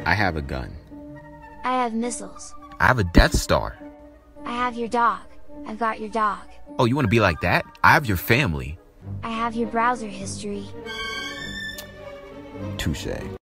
I have a gun. I have missiles. I have a Death Star. I have your dog. I've got your dog. Oh, you want to be like that? I have your family. I have your browser history. Touche.